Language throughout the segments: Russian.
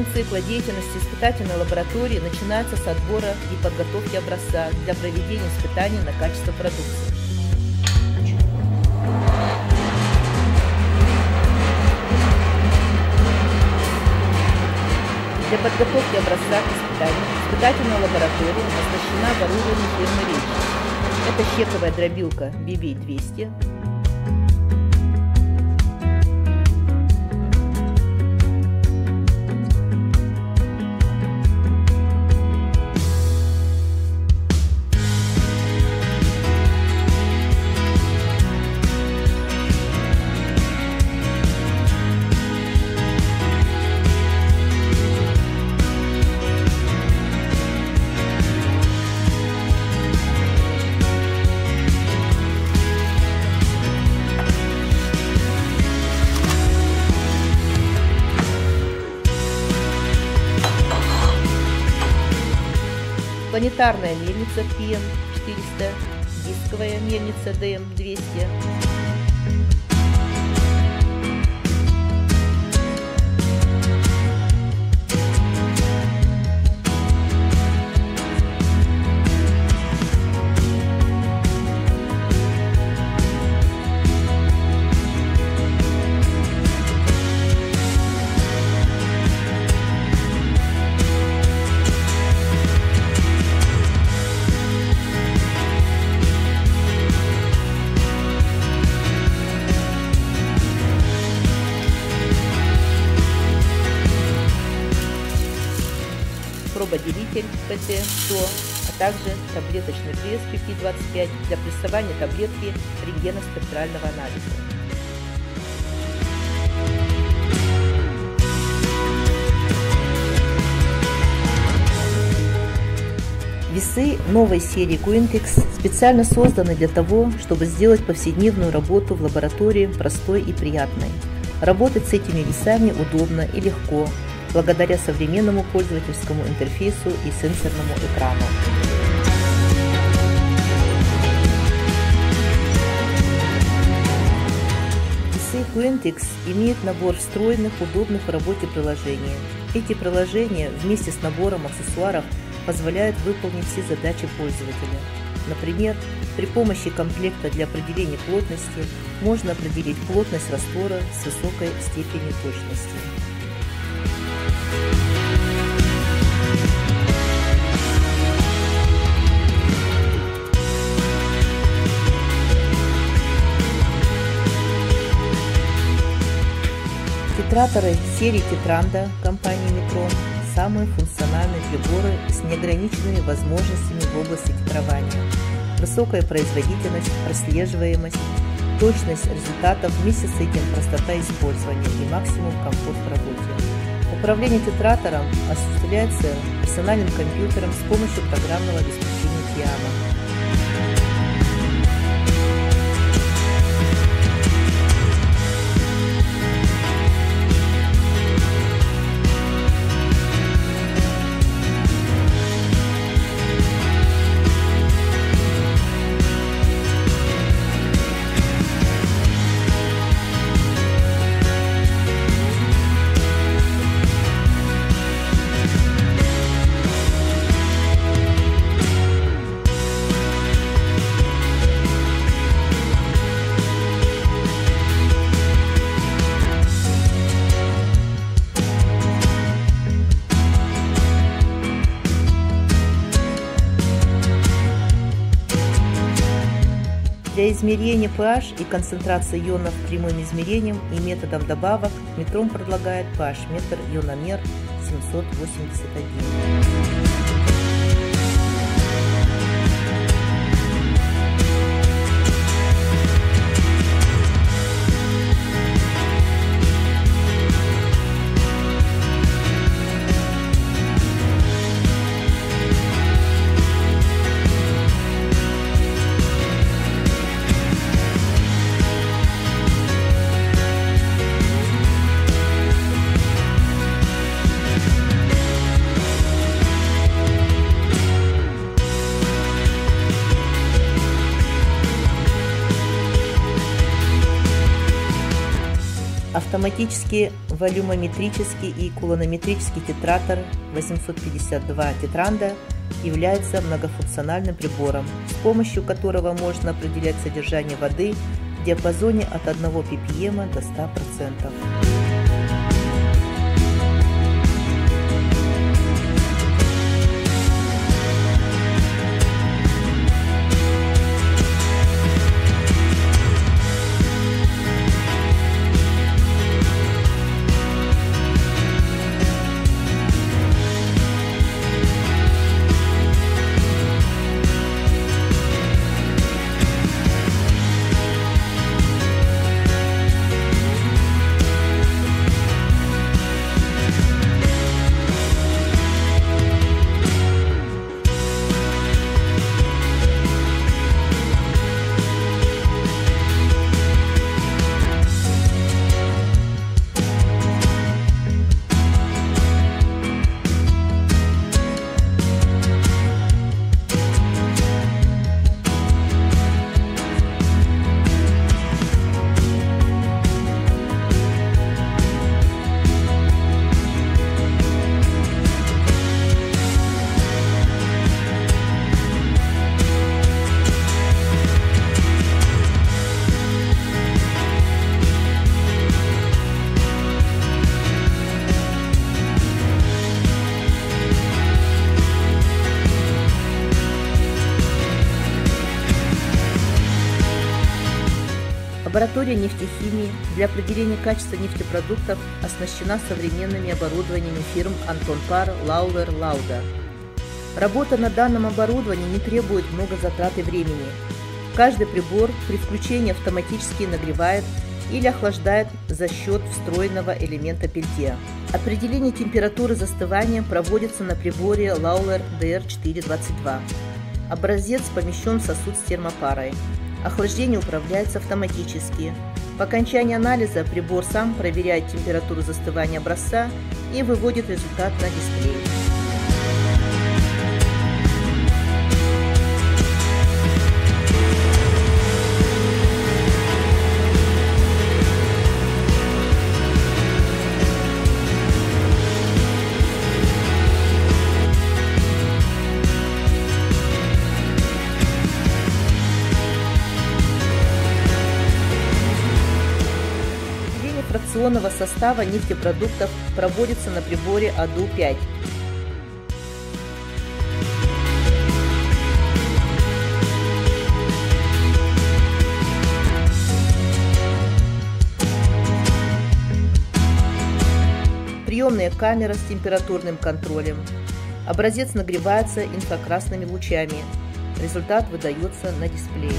цикла деятельности испытательной лаборатории начинается с отбора и подготовки образца для проведения испытаний на качество продукции. Для подготовки образца к испытанию испытательная лаборатория оснащена оборудованием фирмы «Речь». Это щековая дробилка BB200, планетарная мельница PM400, дисковая мельница DM200. Прободелитель ПТ-100, а также таблеточный пресс PP25 для прессования таблетки рентгенострального анализа. Весы новой серии Quintex специально созданы для того, чтобы сделать повседневную работу в лаборатории простой и приятной. Работать с этими весами удобно и легко, благодаря современному пользовательскому интерфейсу и сенсорному экрану. Весы Quintex имеют набор встроенных, удобных в работе приложений. Эти приложения вместе с набором аксессуаров позволяют выполнить все задачи пользователя. Например, при помощи комплекта для определения плотности можно определить плотность раствора с высокой степенью точности. Титраторы серии Тетранда компании Метрон самые функциональные приборы с неограниченными возможностями в области титрования. Высокая производительность, прослеживаемость, точность результатов, вместе с этим простота использования и максимум комфорт в работе. Управление титратором осуществляется персональным компьютером с помощью программного обеспечения TIAMA. Для измерения pH и концентрации ионов прямым измерением и методом добавок Метрон предлагает pH-метр иономер 781. Автоматический волюмометрический и кулонометрический титратор 852 Тетранда является многофункциональным прибором, с помощью которого можно определять содержание воды в диапазоне от 1 ppm до 100%. Лаборатория нефтехимии для определения качества нефтепродуктов оснащена современными оборудованиями фирм Антон Пар, Лаулер, Лауда. Работа на данном оборудовании не требует много затрат и времени. Каждый прибор при включении автоматически нагревает или охлаждает за счет встроенного элемента пельтье. Определение температуры застывания проводится на приборе Lawler DR422. Образец помещен в сосуд с термопарой. Охлаждение управляется автоматически. По окончании анализа прибор сам проверяет температуру застывания образца и выводит результат на дисплей. Фракционного состава нефтепродуктов проводится на приборе АДУ-5. Приемная камера с температурным контролем. Образец нагревается инфракрасными лучами. Результат выдается на дисплее.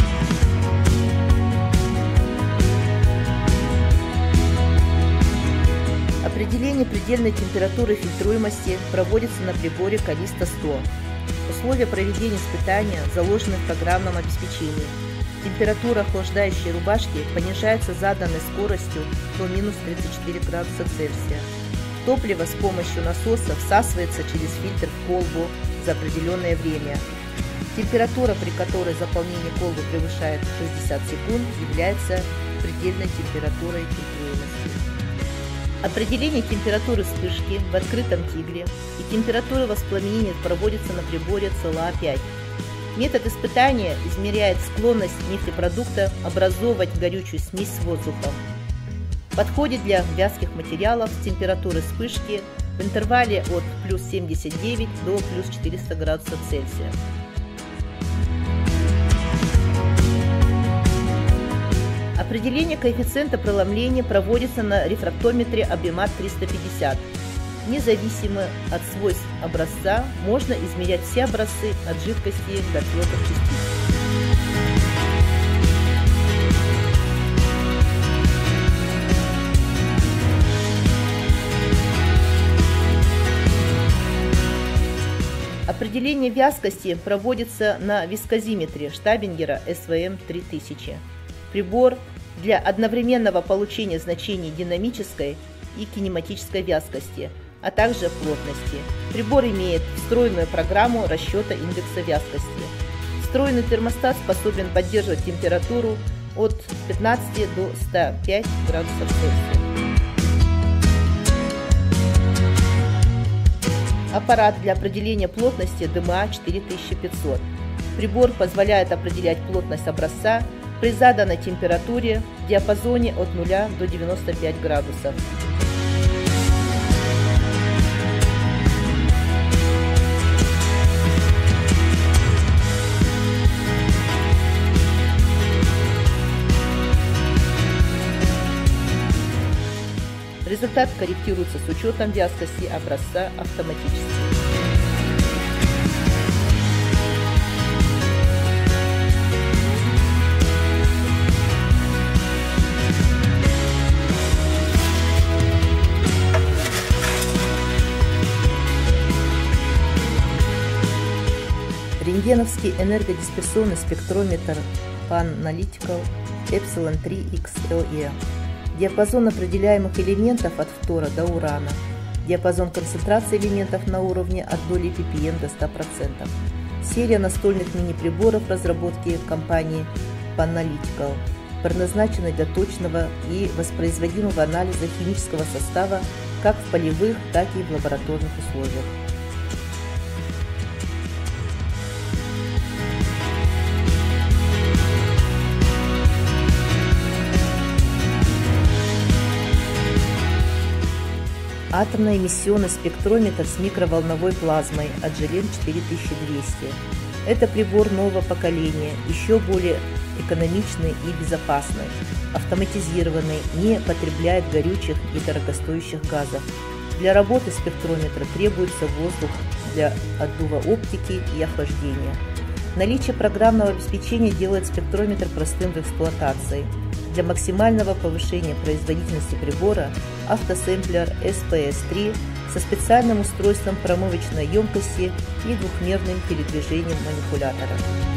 Определение предельной температуры фильтруемости проводится на приборе Calista 100. Условия проведения испытания заложены в программном обеспечении. Температура охлаждающей рубашки понижается заданной скоростью до минус 34 градуса Цельсия. Топливо с помощью насоса всасывается через фильтр в колбу за определенное время. Температура, при которой заполнение колбы превышает 60 секунд, является предельной температурой фильтруемости. Определение температуры вспышки в открытом тигле и температуры воспламенения проводится на приборе CLA-5. Метод испытания измеряет склонность нефтепродукта образовывать горючую смесь с воздухом. Подходит для вязких материалов с температурой вспышки в интервале от плюс 79 до плюс 400 градусов Цельсия. Определение коэффициента преломления проводится на рефрактометре Abimat 350. Независимо от свойств образца, можно измерять все образцы от жидкости до твердых частиц. Определение вязкости проводится на вискозиметре Штабингера SVM 3000. Прибор для одновременного получения значений динамической и кинематической вязкости, а также плотности. Прибор имеет встроенную программу расчета индекса вязкости. Встроенный термостат способен поддерживать температуру от 15 до 105 градусов Цельсия. Аппарат для определения плотности ДМА 4500. Прибор позволяет определять плотность образца при заданной температуре в диапазоне от 0 до 95 градусов. Результат корректируется с учетом вязкости образца автоматически. Рентгеновский энергодисперсионный спектрометр Pan-Analytical Epsilon 3 XLE. Диапазон определяемых элементов от фтора до урана. Диапазон концентрации элементов на уровне от доли ppm до 100%. Серия настольных мини-приборов разработки компании Pan-Analytical, предназначены для точного и воспроизводимого анализа химического состава как в полевых, так и в лабораторных условиях. Атомно-эмиссионный спектрометр с микроволновой плазмой Agilent 4200. Это прибор нового поколения, еще более экономичный и безопасный, автоматизированный, не потребляет горючих и дорогостоящих газов. Для работы спектрометра требуется воздух для отдува оптики и охлаждения. Наличие программного обеспечения делает спектрометр простым в эксплуатации. Для максимального повышения производительности прибора автосэмплер SPS-3 со специальным устройством промывочной емкости и двухмерным передвижением манипулятора.